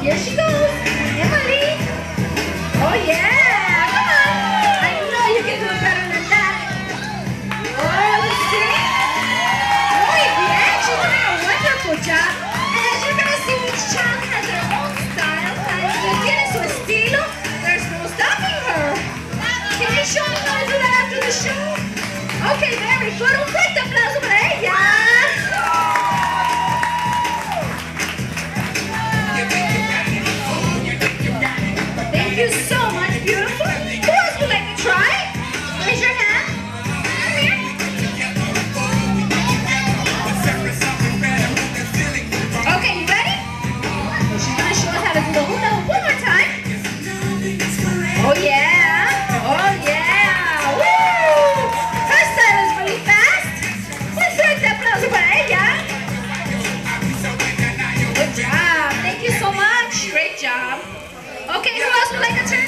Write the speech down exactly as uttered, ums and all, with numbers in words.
Here she goes. Emily. Oh yeah. Come on. I know you can do it better than that. Oh, let's see. Muy bien. She's doing a wonderful job. And as you're going to see, each child has their own style. Cada tiene su estilo. There's no stopping her. Can you show me how to do that after the show? Okay, very good. Un fuerte aplauso para ella. Thank you so much, beautiful. Who else would like to try? Raise your hand. Come here. Okay, you ready? She's going to show us how to do the hula hoop one more time. Oh yeah. Oh yeah. Woo! Her style is really fast. Un fuerte aplauso para ella. Good job. Thank you so much. Great job. Okay, who else would like a turn?